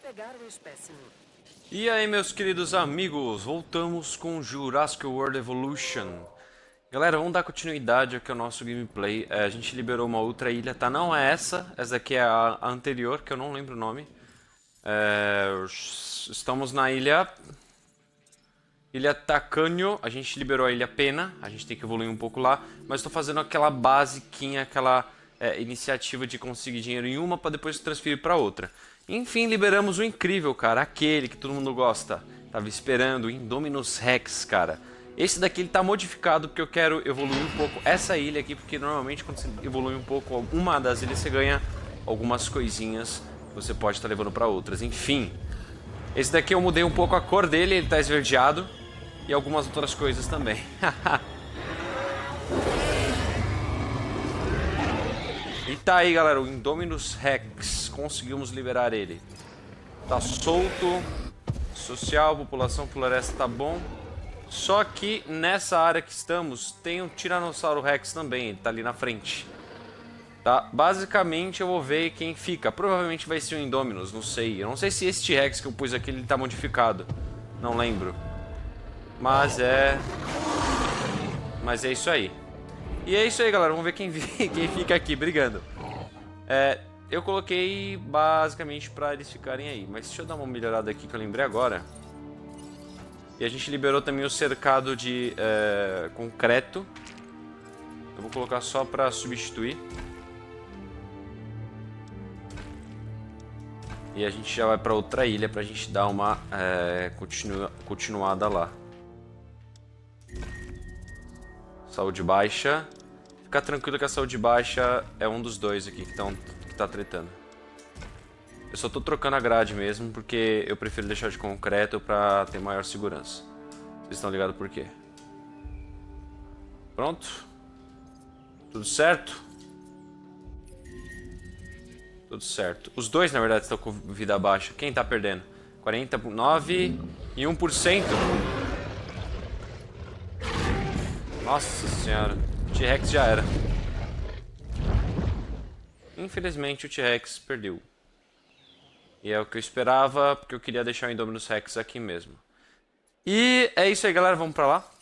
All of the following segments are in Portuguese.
pegar o espécimen. E aí, meus queridos amigos, voltamos com Jurassic World Evolution. Galera, vamos dar continuidade aqui ao nosso gameplay. A gente liberou uma outra ilha, tá? Não é essa daqui é a anterior, que eu não lembro o nome. Estamos na ilha Tacanho. A gente liberou a ilha Pena, a gente tem que evoluir um pouco lá. Mas estou fazendo aquela basiquinha, aquela iniciativa de conseguir dinheiro em uma para depois transferir para outra. Enfim, liberamos o incrível, cara, aquele que todo mundo gosta. Tava esperando, o Indominus Rex, cara. Esse daqui ele tá modificado porque eu quero evoluir um pouco essa ilha aqui, porque normalmente quando você evolui um pouco uma das ilhas você ganha algumas coisinhas que você pode estar levando para outras. Enfim, esse daqui eu mudei um pouco a cor dele, ele tá esverdeado e algumas outras coisas também. E tá aí, galera, o Indominus Rex. Conseguimos liberar ele. Tá solto. Social, população, floresta tá bom. Só que nessa área que estamos tem um Tiranossauro Rex também. Ele tá ali na frente. Tá? Basicamente eu vou ver quem fica. Provavelmente vai ser o Indominus, não sei. Eu não sei se esse T-Rex que eu pus aqui ele tá modificado. Não lembro. Mas é isso aí. E é isso aí, galera. Vamos ver quem fica aqui brigando. Eu coloquei basicamente pra eles ficarem aí. Mas deixa eu dar uma melhorada aqui que eu lembrei agora. E a gente liberou também o cercado de concreto. Eu vou colocar só pra substituir. E a gente já vai pra outra ilha pra gente dar uma continuada lá. Saúde baixa. Fica tranquilo que a saúde baixa é um dos dois aqui que tá tretando. Eu só tô trocando a grade mesmo porque eu prefiro deixar de concreto pra ter maior segurança. Vocês estão ligados por quê? Pronto? Tudo certo? Tudo certo. Os dois, na verdade, estão com vida baixa. Quem tá perdendo? 49 e 1%. Nossa senhora. O T-Rex já era. Infelizmente o T-Rex perdeu. E é o que eu esperava, porque eu queria deixar o Indominus Rex aqui mesmo. E é isso aí, galera. Vamos pra lá.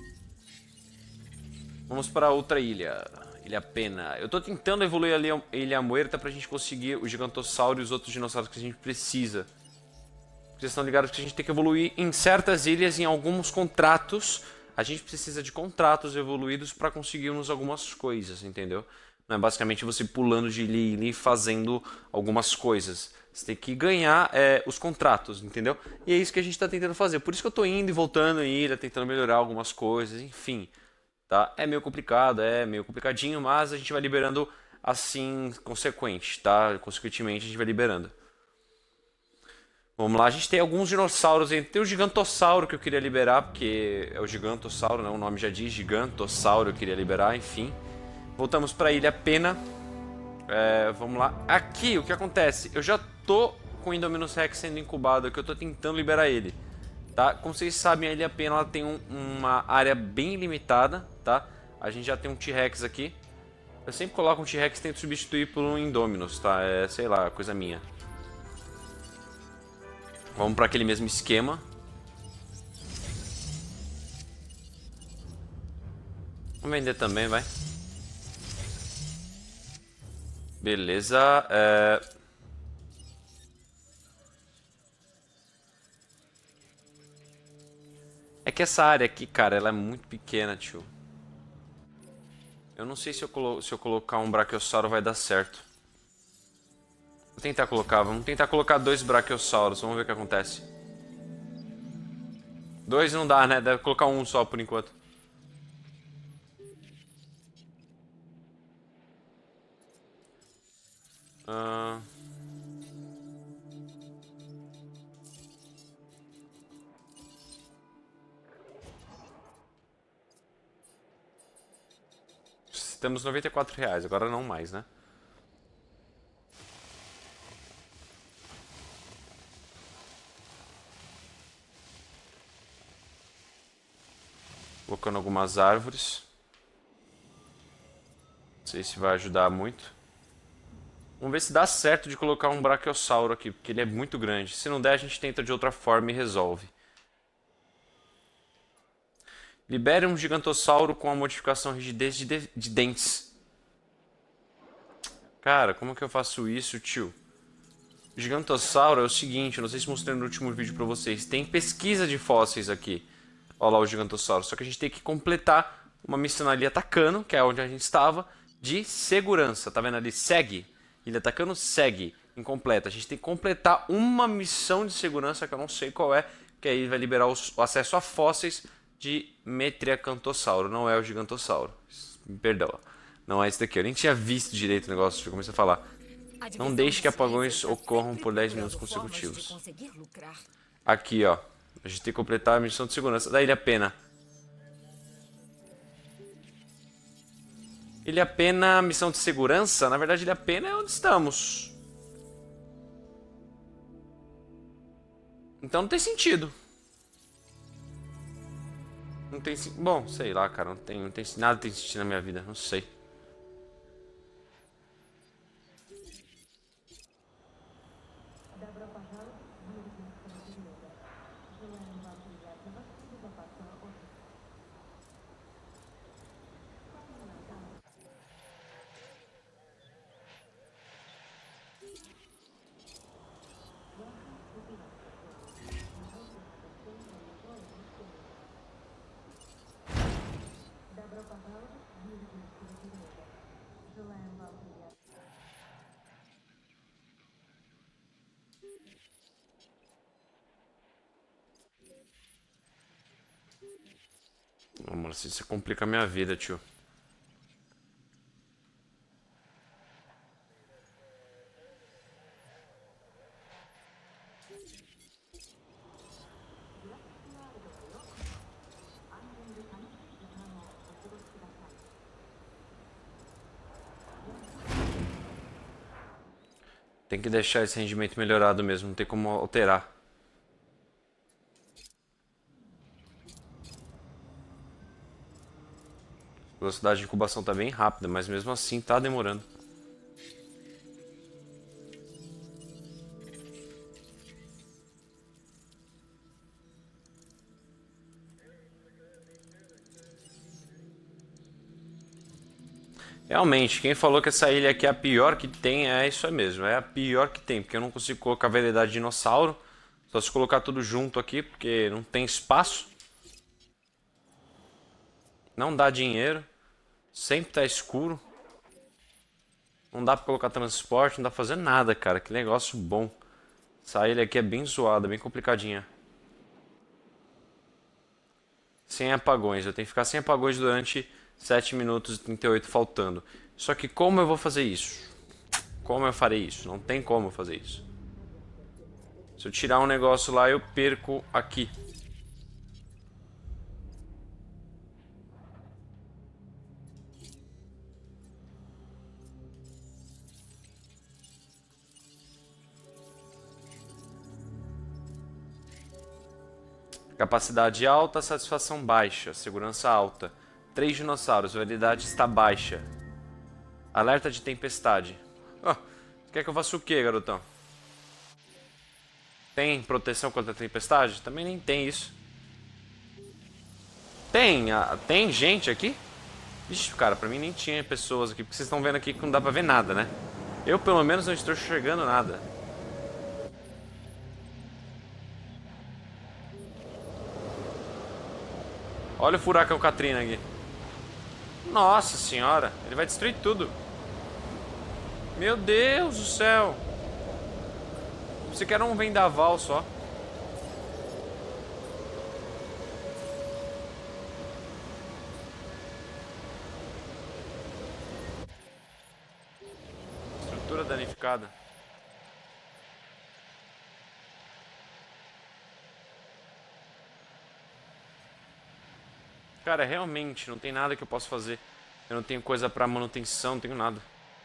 Vamos para outra ilha. Ilha Pena. Eu tô tentando evoluir ali a Ilha Muerta pra gente conseguir o Gigantossauro e os outros dinossauros que a gente precisa. Vocês estão ligados que a gente tem que evoluir em certas ilhas, em alguns contratos. A gente precisa de contratos evoluídos para conseguirmos algumas coisas, entendeu? Não é basicamente você pulando de ilha em ilha e fazendo algumas coisas. Você tem que ganhar os contratos, entendeu? E é isso que a gente está tentando fazer. Por isso que eu estou indo e voltando em ilha, tentando melhorar algumas coisas, enfim. Tá? É meio complicado, é meio complicadinho, mas a gente vai liberando assim, consequente, tá? Consequentemente a gente vai liberando. Vamos lá, a gente tem alguns dinossauros. Tem o Gigantossauro que eu queria liberar, porque é o Gigantossauro, né? O nome já diz Gigantossauro, eu queria liberar, enfim. Voltamos para a Ilha Pena. Vamos lá. Aqui, o que acontece? Eu já tô com o Indominus Rex sendo incubado aqui, eu tô tentando liberar ele. Tá? Como vocês sabem, a Ilha Pena ela tem uma área bem limitada, tá? A gente já tem um T-Rex aqui. Eu sempre coloco um T-Rex e tento substituir por um Indominus, tá? Sei lá, coisa minha. Vamos para aquele mesmo esquema. Vamos vender também, vai. Beleza. É que essa área aqui, cara, ela é muito pequena, tio. Eu não sei se eu colocar um Brachiosauro vai dar certo. Vou tentar colocar, vamos tentar colocar 2 Brachiosauros, vamos ver o que acontece. 2 não dá, né? Deve colocar um só por enquanto. Temos R$94, agora não mais, né? Colocando algumas árvores. Não sei se vai ajudar muito. Vamos ver se dá certo de colocar um Brachiosauro aqui, porque ele é muito grande. Se não der, a gente tenta de outra forma e resolve. Libere um Gigantossauro com a modificação rigidez de dentes. Cara, como que eu faço isso, tio? O Gigantossauro é o seguinte, eu não sei se mostrei no último vídeo pra vocês. Tem pesquisa de fósseis aqui. Olha lá o Gigantossauro. Só que a gente tem que completar uma missão ali atacando, que é onde a gente estava, de segurança. Tá vendo ali? Segue. Ele atacando, segue. Incompleta. A gente tem que completar uma missão de segurança que eu não sei qual é, que aí vai liberar o acesso a fósseis de Metriacantossauro. Não é o Gigantossauro. Perdão. Não é esse daqui. Eu nem tinha visto direito o negócio. Eu comecei a falar. Não deixe que apagões ocorram por 10 minutos consecutivos. Aqui, ó. A gente tem que completar a missão de segurança da Ilha Pena. Ilha Pena, missão de segurança? Na verdade, Ilha Pena é onde estamos. Então não tem sentido. Não tem sentido. Bom, sei lá, cara. Não tem nada tem sentido na minha vida. Não sei. Oh, mano, isso complica a minha vida, tio. Tem que deixar esse rendimento melhorado mesmo, não tem como alterar. A velocidade de incubação tá bem rápida, mas mesmo assim tá demorando. Realmente, quem falou que essa ilha aqui é a pior que tem, é isso aí mesmo, é a pior que tem, porque eu não consigo colocar variedade de dinossauro, só se colocar tudo junto aqui, porque não tem espaço. Não dá dinheiro, sempre tá escuro. Não dá pra colocar transporte, não dá pra fazer nada, cara, que negócio bom. Essa ilha aqui é bem zoada, bem complicadinha. Sem apagões, eu tenho que ficar sem apagões durante 7 minutos e 38 faltando. Só que como eu vou fazer isso? Como eu farei isso? Não tem como fazer isso. Se eu tirar um negócio lá, eu perco aqui. Capacidade alta, satisfação baixa, segurança alta. 3 dinossauros, validade está baixa. Alerta de tempestade. Oh, quer que eu faça o que, garotão? Tem proteção contra a tempestade? Também nem tem isso. Tem gente aqui? Ixi, cara, pra mim nem tinha pessoas aqui, porque vocês estão vendo aqui que não dá pra ver nada, né? Eu, pelo menos, não estou enxergando nada. Olha o furacão Katrina aqui. Nossa senhora, ele vai destruir tudo. Meu Deus do céu. Você quer um vendaval só. Estrutura danificada. Cara, realmente não tem nada que eu possa fazer. Eu não tenho coisa pra manutenção, não tenho nada.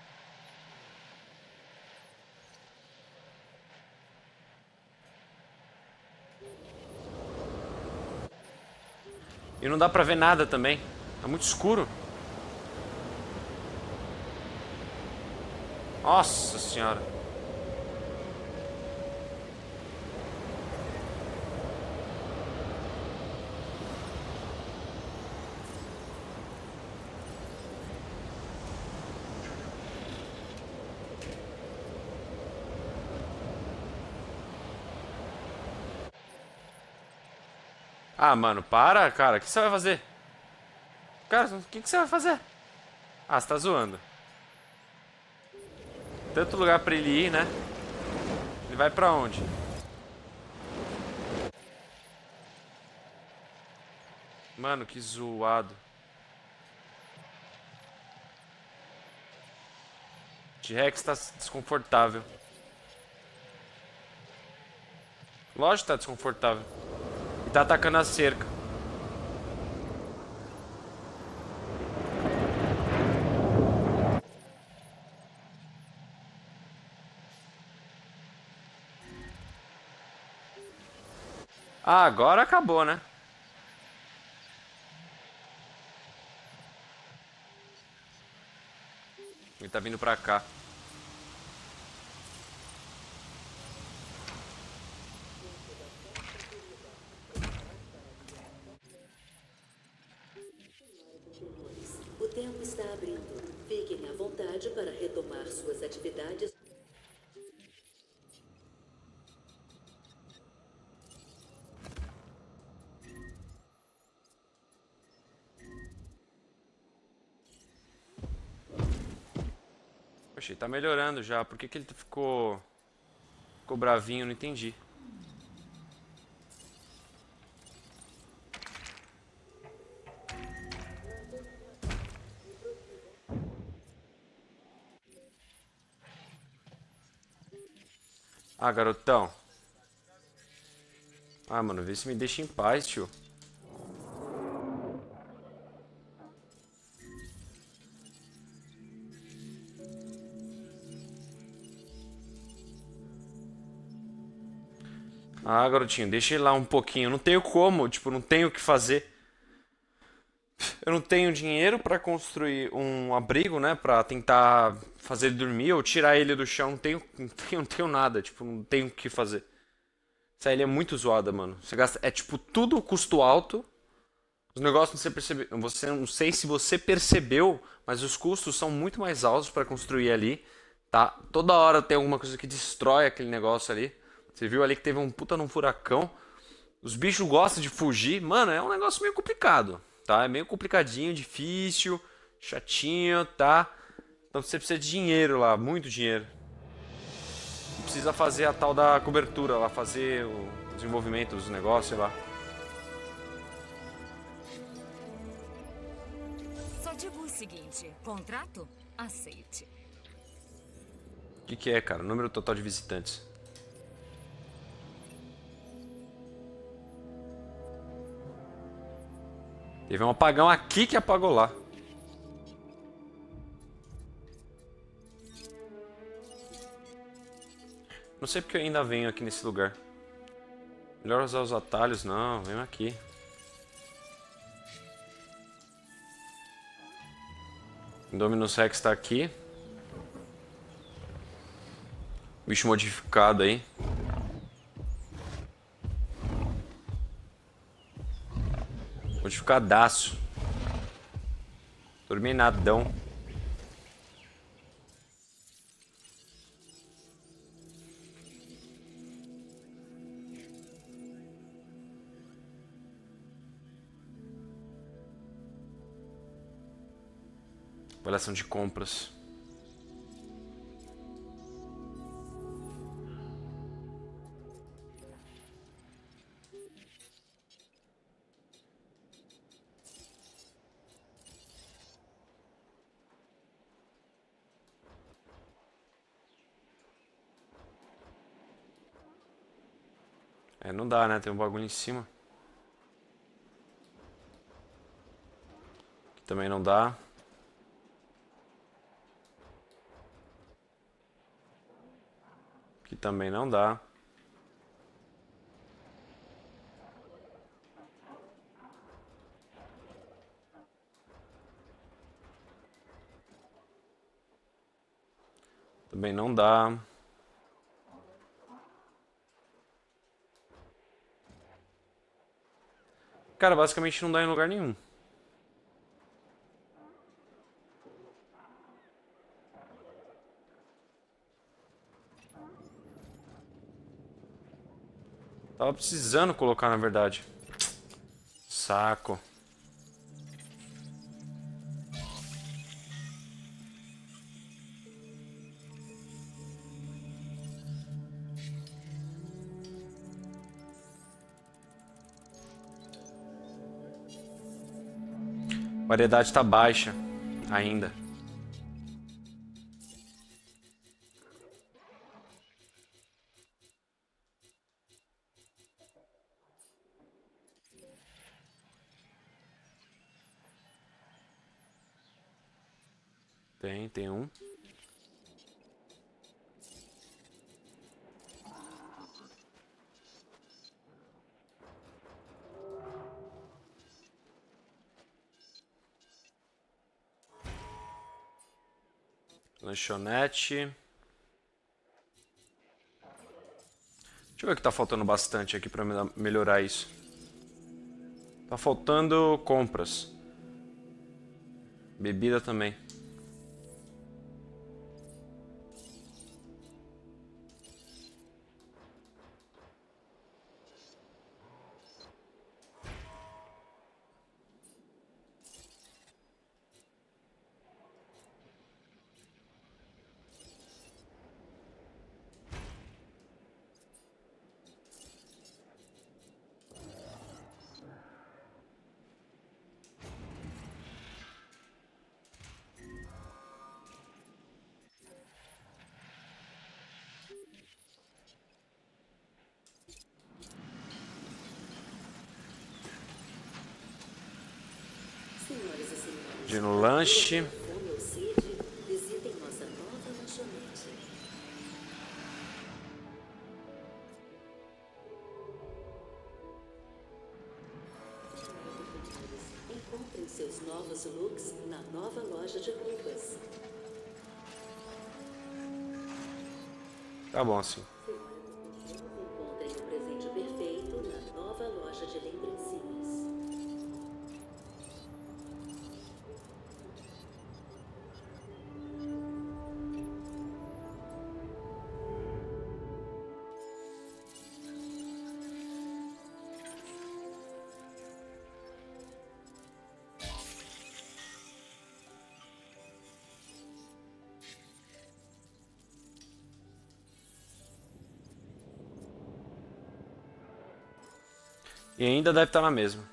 E não dá pra ver nada também. Tá muito escuro. Nossa senhora. Ah, mano, para, cara. O que você vai fazer? Cara, o que você vai fazer? Ah, você tá zoando. Tanto lugar pra ele ir, né? Ele vai pra onde? Mano, que zoado. T-Rex tá desconfortável. Lógico que tá desconfortável. E tá atacando a cerca. Ah, agora acabou, né? Ele tá vindo pra cá. O tempo está abrindo. Fiquem à vontade para retomar suas atividades. Poxa, ele tá melhorando já. Por que que ele ficou bravinho? Não entendi. Ah, garotão. Ah, mano, vê se me deixa em paz, tio. Ah, garotinho, deixa ele lá um pouquinho. Não tenho como, tipo, não tenho o que fazer. Eu não tenho dinheiro pra construir um abrigo, né? Pra tentar fazer ele dormir ou tirar ele do chão. Não tenho nada, tipo, não tenho o que fazer. Essa ilha é muito zoada, mano. Você gasta. É tipo tudo custo alto. Os negócios você percebeu. Você não sei se você percebeu, mas os custos são muito mais altos pra construir ali. Tá? Toda hora tem alguma coisa que destrói aquele negócio ali. Você viu ali que teve um puta num furacão. Os bichos gostam de fugir. Mano, é um negócio meio complicado, tá? É meio complicadinho, difícil, chatinho, tá? Então você precisa de dinheiro lá, muito dinheiro. E precisa fazer a tal da cobertura lá, fazer o desenvolvimento dos negócios, sei lá. Só digo o seguinte: contrato? Aceite. O que que é, cara? Número total de visitantes. Teve um apagão aqui que apagou lá. Não sei porque eu ainda venho aqui nesse lugar. Melhor usar os atalhos, não, venho aqui. Dominus Rex tá aqui. Bicho modificado aí. Modificadaço. Dominadão. Avaliação de compras. É, não dá, né? Tem um bagulho em cima. Aqui também não dá. Aqui também não dá. não dá. Cara, basicamente não dá em lugar nenhum. Tava precisando colocar, na verdade. Saco. A variedade tá baixa ainda. Tem um. Lanchonete. Deixa eu ver o que tá faltando bastante aqui pra melhorar isso. Tá faltando compras. Bebida também. Senhoras e senhores, De no lanche. fome ou sede, visitem nossa nova lanchonete. Encontrem seus novos looks na nova loja de roupas. Tá bom assim. Encontrem o presente perfeito na nova loja de lembrancinhas. E ainda deve estar na mesma.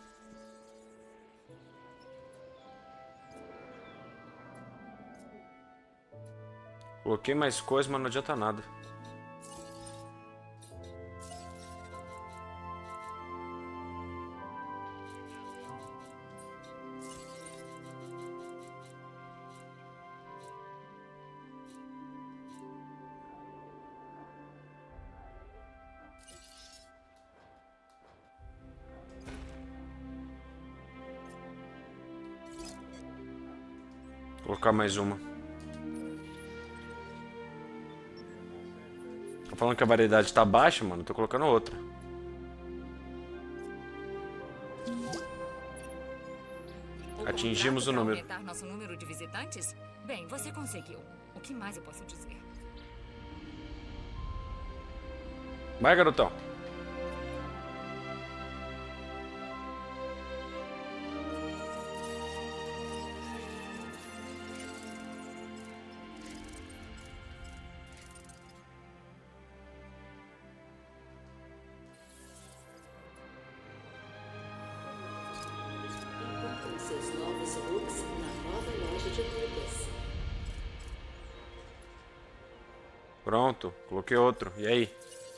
Coloquei mais coisa, mas não adianta nada. Vou colocar mais uma. Tô falando que a variedade tá baixa, mano. Tô colocando outra. Atingimos o número. Aumentar nosso número de visitantes? Bem, você conseguiu. O que mais eu posso dizer? Vai, garotão. Encontrem seus novos looks na nova loja de roupas. Pronto, coloquei outro. E aí?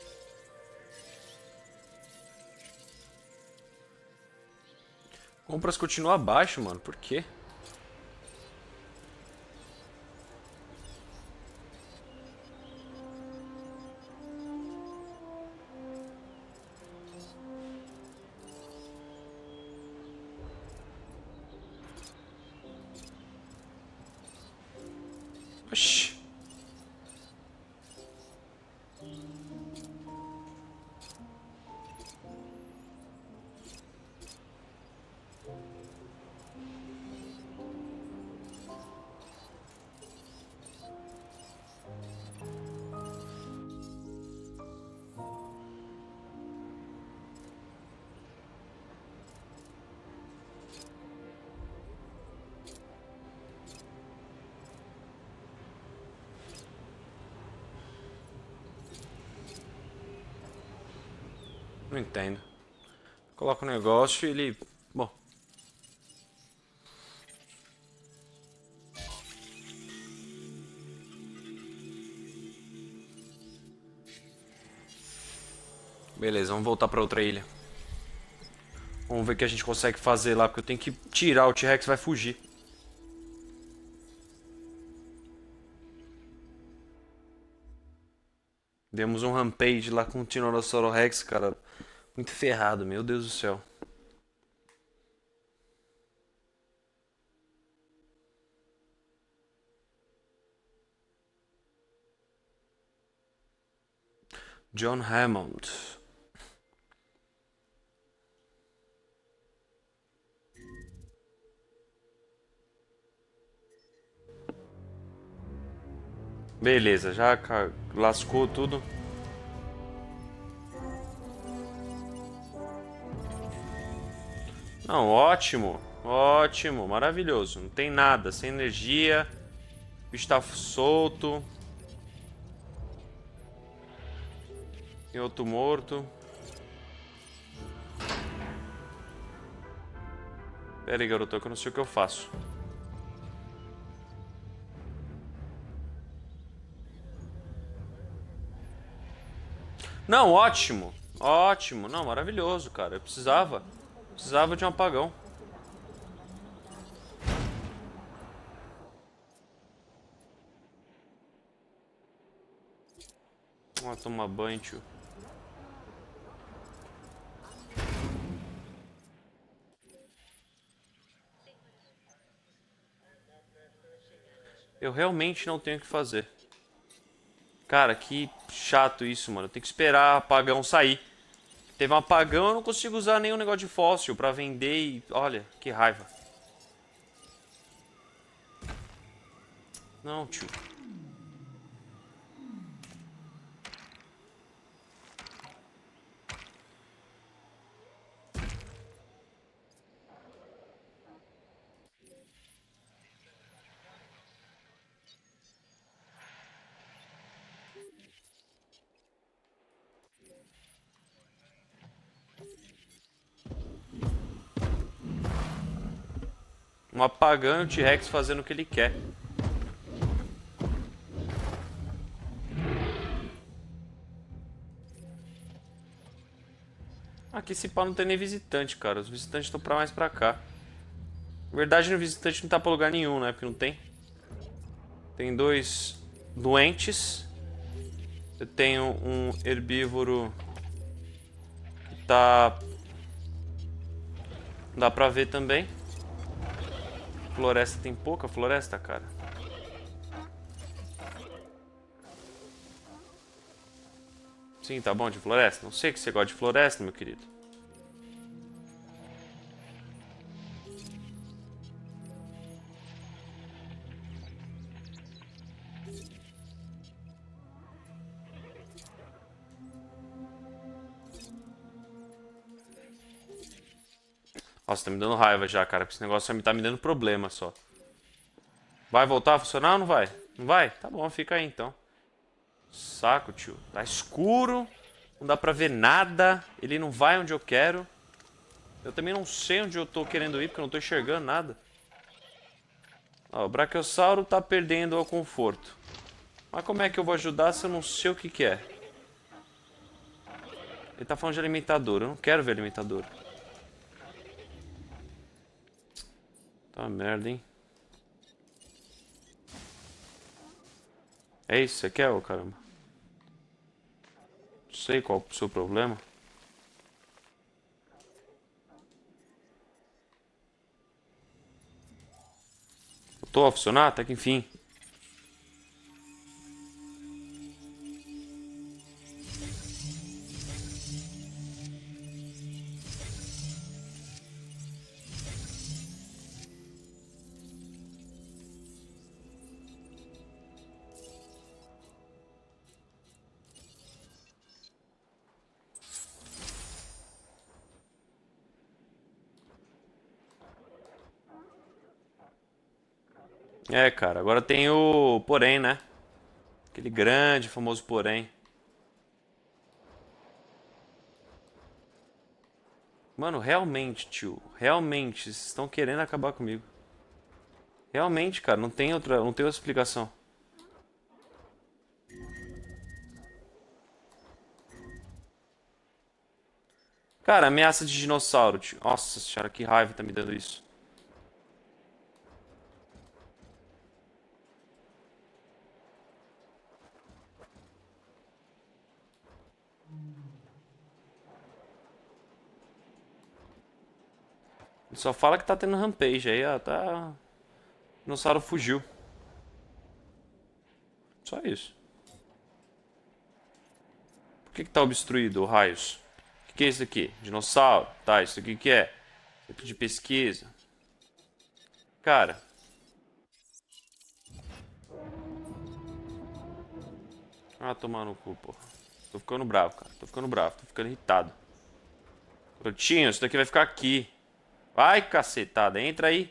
Compras continua abaixo, mano. Por quê? Oxi. Não entendo. Coloca o negócio e ele... Bom. Beleza, vamos voltar pra outra ilha. Vamos ver o que a gente consegue fazer lá, porque eu tenho que tirar, o T-Rex vai fugir. Demos um rampage lá com o Tiranossauro Rex, cara. Muito ferrado, meu Deus do céu. John Hammond. Beleza, já lascou tudo. Não, ótimo. Ótimo, maravilhoso. Não tem nada, sem energia. O bicho tá solto. Tem outro morto. Pera aí, garoto, que eu não sei o que eu faço. Não, ótimo. Ótimo. Não, maravilhoso, cara. Eu precisava. Precisava de um apagão. Vamos tomar banho, tio. Eu realmente não tenho o que fazer. Cara, que chato isso, mano. Eu tenho que esperar apagão sair. Teve um apagão, eu não consigo usar nenhum negócio de fóssil pra vender e... Olha, que raiva. Não, tio. Um apagão e o T-Rex fazendo o que ele quer. Aqui esse pau não tem nem visitante, cara. Os visitantes estão mais pra cá. Na verdade, o visitante não tá pra lugar nenhum, né? Porque não tem. Tem dois doentes. Eu tenho um herbívoro que tá... Dá pra ver também. Floresta tem pouca floresta, cara. Sim, tá bom de floresta. Não sei que você gosta de floresta, meu querido. Nossa, tá me dando raiva já, cara. Esse negócio tá me dando problema só. Vai voltar a funcionar ou não vai? Não vai? Tá bom, fica aí então. Saco, tio. Tá escuro. Não dá pra ver nada. Ele não vai onde eu quero. Eu também não sei onde eu tô querendo ir, porque eu não tô enxergando nada. Ó, o Brachiosauro tá perdendo o conforto. Mas como é que eu vou ajudar se eu não sei o que que é? Ele tá falando de alimentador. Eu não quero ver alimentador. Tá merda, hein? É isso que você quer, ô caramba? Não sei qual o seu problema. Voltou a funcionar? Até que enfim. É, cara, agora tem o porém, né? Aquele grande, famoso porém. Mano, realmente, tio. Realmente, vocês estão querendo acabar comigo. Realmente, cara, não tem outra explicação. Cara, ameaça de dinossauro, tio. Nossa senhora, que raiva tá me dando isso. Ele só fala que tá tendo rampage aí, ó, tá... O dinossauro fugiu. Só isso. Por que que tá obstruído, raios? O que é isso aqui? Dinossauro? Tá, isso aqui que é? Tipo de pesquisa. Cara. Ah, tomar no cu, porra. Tô ficando bravo, cara. Tô ficando bravo, tô ficando irritado. Crotinho, isso daqui vai ficar aqui. Vai, cacetada, entra aí.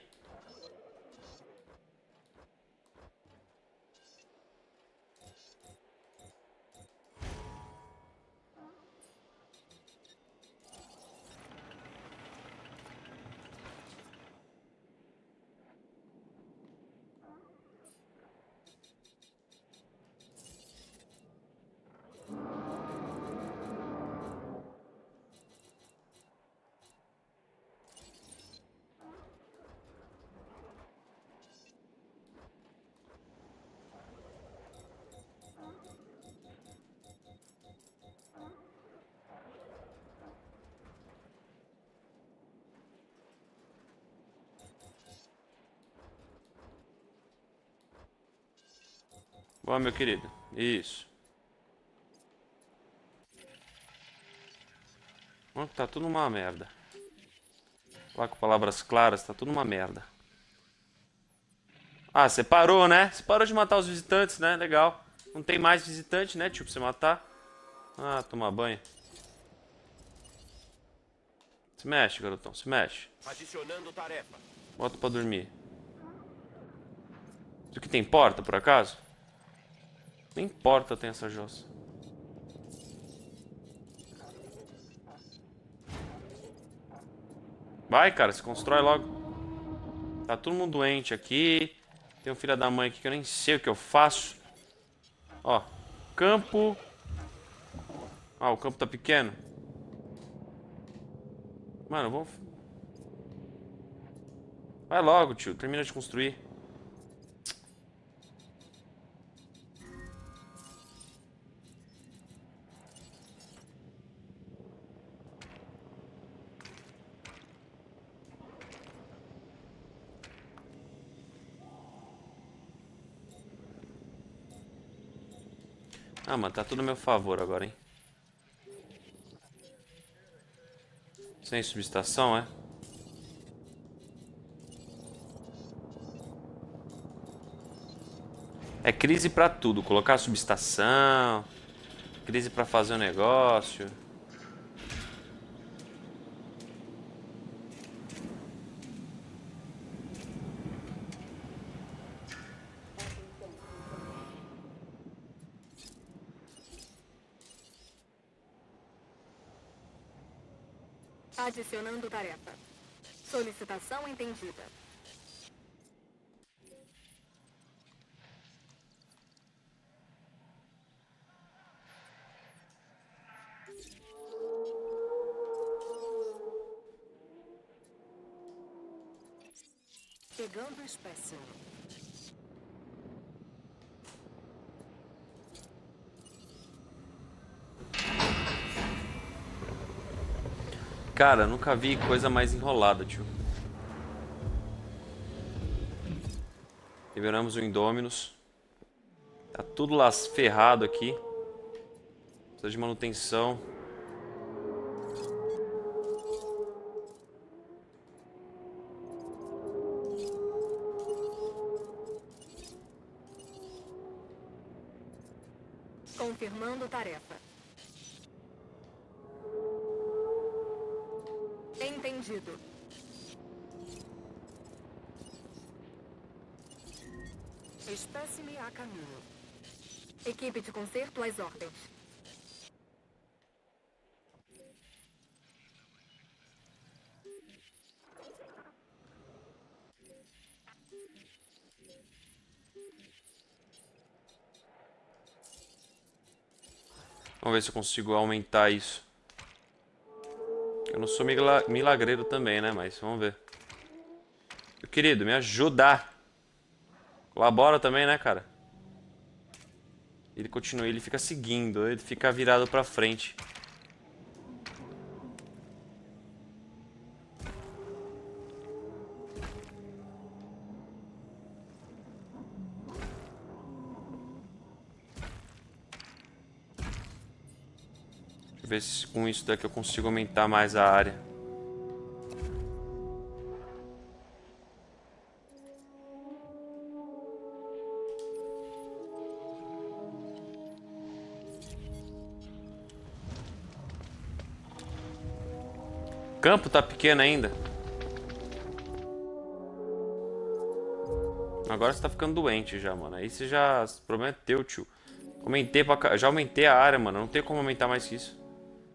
Boa, meu querido. Isso. Mano, tá tudo uma merda. Lá com palavras claras, tá tudo uma merda. Ah, você parou, né? Você parou de matar os visitantes, né? Legal. Não tem mais visitante, né, tio, pra você matar. Ah, tomar banho. Se mexe, garotão, se mexe. Adicionando tarefa. Bota pra dormir. Isso aqui tem porta, por acaso? Nem porta tem essa jossa. Vai, cara, se constrói logo. Tá todo mundo doente aqui. Tem um filho da mãe aqui que eu nem sei o que eu faço. Ó, campo. Ah, o campo tá pequeno. Mano, vamos... Vai logo, tio. Termina de construir. Ah, mano, tá tudo a meu favor agora, hein? Sem subestação, é? É crise pra tudo. Colocar subestação. Crise pra fazer um negócio. Adicionando tarefa. Solicitação entendida. Pegando espécie. Cara, nunca vi coisa mais enrolada, tio. Liberamos o Indominus. Tá tudo lá ferrado aqui. Precisa de manutenção. Confirmando tarefa. Entendido. Espécime a caminho. Equipe de conserto às ordens. Vamos ver se eu consigo aumentar isso. Eu não sou milagreiro também, né? Mas vamos ver. Meu querido, me ajuda. Colabora também, né, cara? Ele continua, ele fica seguindo, ele fica virado pra frente. Deixa eu ver se com isso daqui eu consigo aumentar mais a área. O campo tá pequeno ainda. Agora você tá ficando doente já, mano. Aí você já... O problema é teu, tio. Já aumentei a área, mano. Não tem como aumentar mais que isso.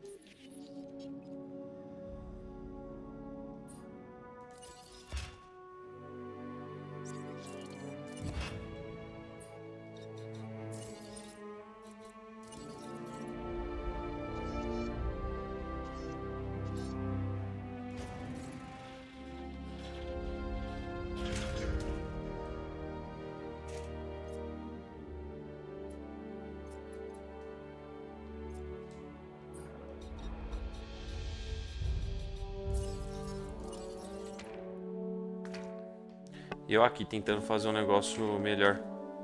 E eu aqui tentando fazer um negócio melhor.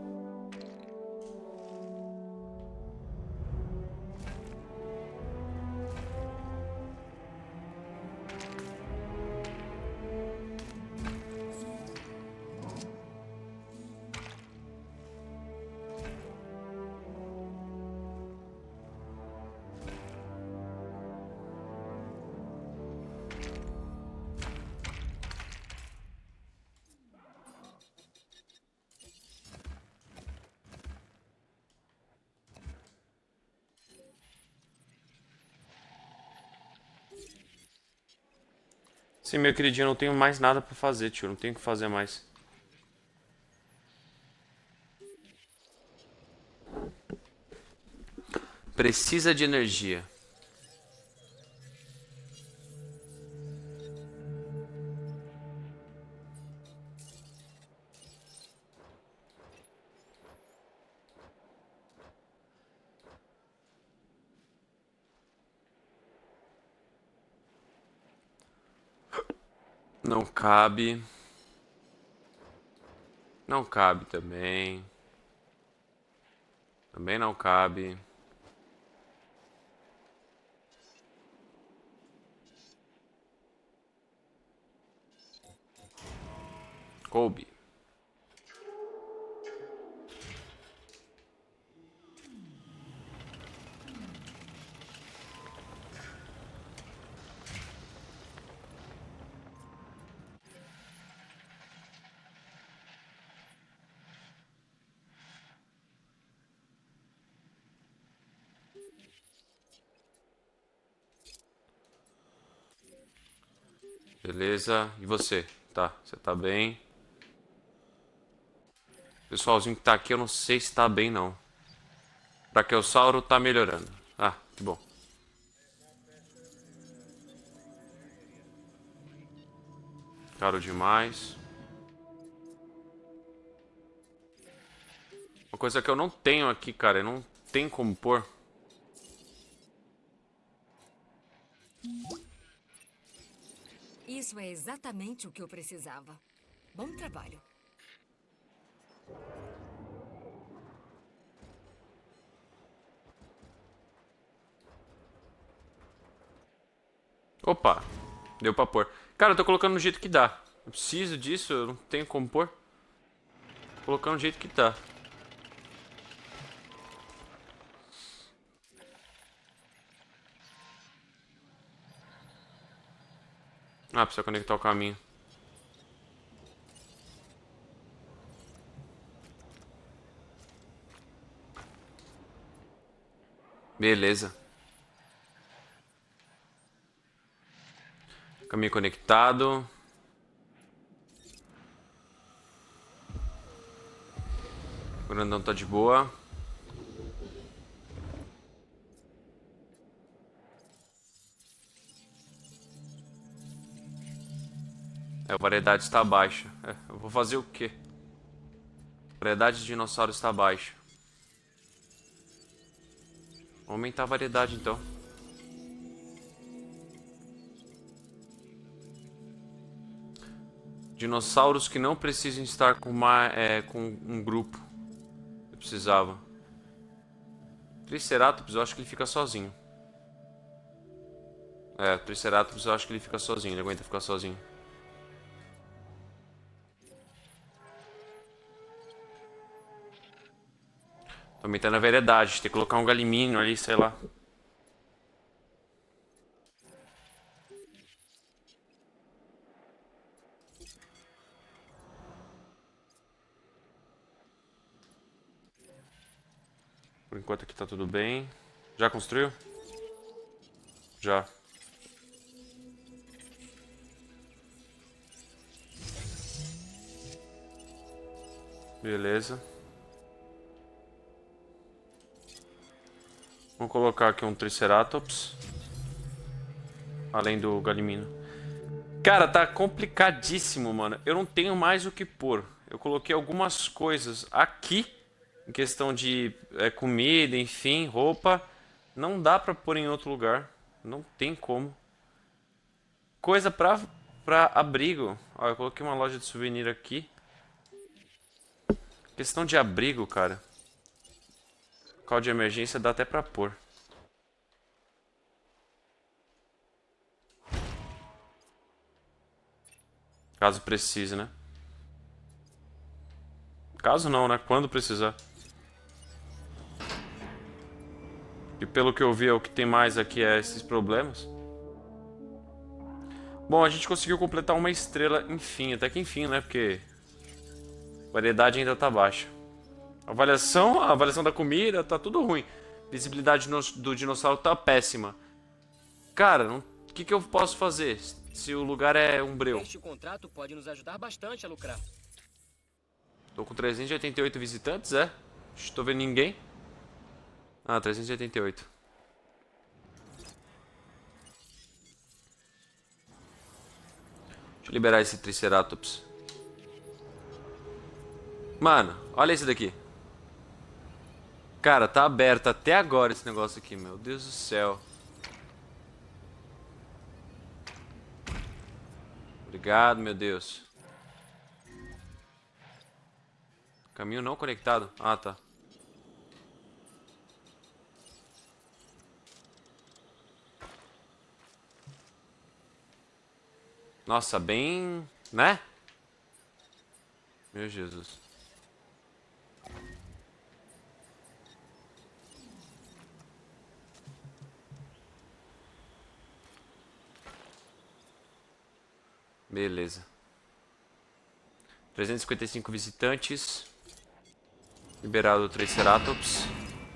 Sim, meu queridinho, eu não tenho mais nada pra fazer, tio. Não tenho o que fazer mais. Precisa de energia. Não cabe. Não cabe também. Também não cabe. Coube. Beleza. E você? Tá, você tá bem? O pessoalzinho que tá aqui, eu não sei se tá bem, não. Brachiosauro tá melhorando. Ah, que bom. Caro demais. Uma coisa que eu não tenho aqui, cara, eu não tenho como pôr. Isso é exatamente o que eu precisava. Bom trabalho. Opa, deu pra pôr. Cara, eu tô colocando do jeito que dá. Eu preciso disso, eu não tenho como pôr. Tô colocando do jeito que tá. Ah, precisa conectar o caminho. Beleza. Caminho conectado. O grandão tá de boa. É, a variedade está baixa. É, eu vou fazer o quê? A variedade de dinossauros está baixa. Vou aumentar a variedade então. Dinossauros que não precisam estar com um grupo. Eu precisava. Triceratops, eu acho que ele fica sozinho. É, Triceratops, eu acho que ele fica sozinho. Ele aguenta ficar sozinho. Tô aumentando a variedade. Tem que colocar um galimínio ali, sei lá. Por enquanto aqui tá tudo bem. Já construiu? Já. Beleza. Vamos colocar aqui um Triceratops. Além do galimino. Cara, tá complicadíssimo, mano. Eu não tenho mais o que pôr. Eu coloquei algumas coisas aqui. Em questão de comida, enfim, roupa. Não dá pra pôr em outro lugar. Não tem como. Coisa pra abrigo. Ó, eu coloquei uma loja de souvenir aqui. Questão de abrigo, cara. Call de emergência dá até pra pôr. Caso precise, né? Caso não, né? Quando precisar. E pelo que eu vi, o que tem mais aqui é esses problemas. Bom, a gente conseguiu completar uma estrela, enfim. Até que enfim, né? Porque a variedade ainda tá baixa. A avaliação da comida tá tudo ruim. Visibilidade do dinossauro tá péssima. Cara, o que eu posso fazer se o lugar é um breu? Este contrato pode nos ajudar bastante a lucrar. Tô com 388 visitantes, é? Estou vendo ninguém. Ah, 388. Deixa eu liberar esse Triceratops. Mano, olha esse daqui. Cara, tá aberto até agora esse negócio aqui, meu Deus do céu. Obrigado, meu Deus. Caminho não conectado. Ah, tá. Nossa, bem... né? Meu Jesus. Beleza. 355 visitantes. Liberado o Triceratops.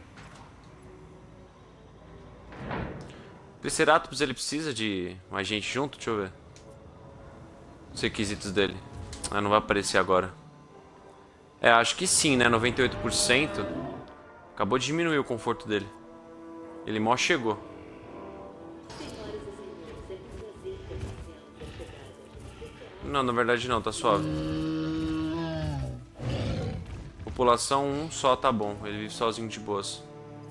O Triceratops, ele precisa de mais gente junto? Deixa eu ver. Os requisitos dele. Ah, não vai aparecer agora. É, acho que sim, né? 98%. Acabou de diminuir o conforto dele. Ele mó chegou. Não, na verdade não, tá suave. População 1 só tá bom, ele vive sozinho de boas.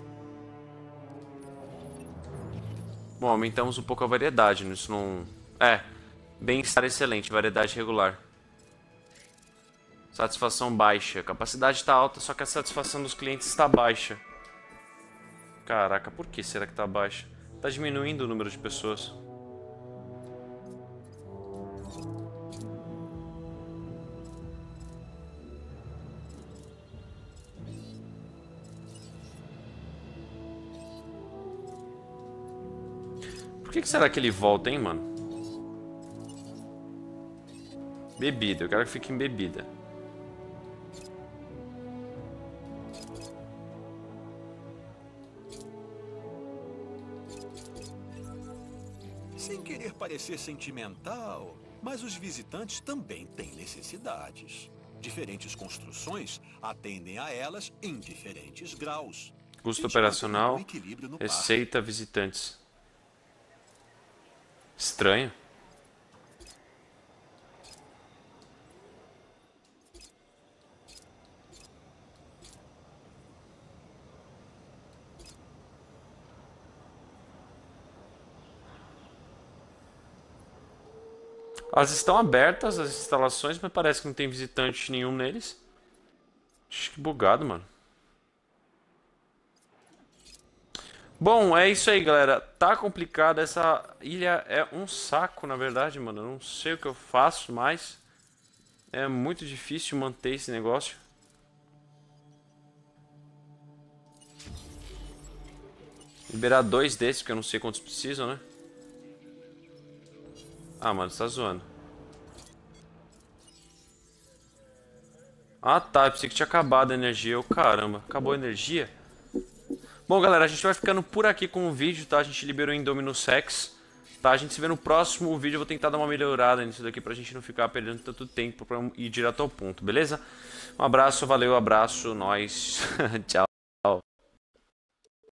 Bom, aumentamos um pouco a variedade, né? Isso não... É, bem-estar excelente, variedade regular. Satisfação baixa, capacidade tá alta, só que a satisfação dos clientes está baixa. Caraca, por que será que tá baixa? Tá diminuindo o número de pessoas. Por que será que ele volta, hein, mano? Bebida, eu quero que fique em bebida. Sem querer parecer sentimental, mas os visitantes também têm necessidades. Diferentes construções atendem a elas em diferentes graus. Custo operacional, receita, visitantes. Estranho. Elas estão abertas, as instalações, mas parece que não tem visitante nenhum neles. Acho que bugado, mano. Bom, é isso aí, galera. Tá complicado. Essa ilha é um saco, na verdade, mano. Eu não sei o que eu faço mais. É muito difícil manter esse negócio. Liberar 2 desses, porque eu não sei quantos precisam, né? Ah, mano, você tá zoando. Ah, tá. Eu pensei que tinha acabado a energia. Caramba, acabou a energia? Bom, galera, a gente vai ficando por aqui com o vídeo, tá? A gente liberou Indominus Rex, tá? A gente se vê no próximo vídeo. Eu vou tentar dar uma melhorada nisso daqui pra gente não ficar perdendo tanto tempo pra ir direto ao ponto, beleza? Um abraço, valeu, abraço, nós. Tchau.